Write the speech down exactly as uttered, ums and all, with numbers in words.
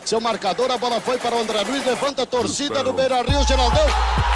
Seu marcador, a bola foi para o André Luiz, levanta a torcida do Beira-Rio, Geraldão.